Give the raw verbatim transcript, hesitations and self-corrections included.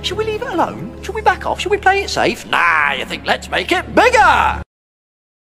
Should we leave it alone? Should we back off? Should we play it safe? Nah, you think let's make it bigger!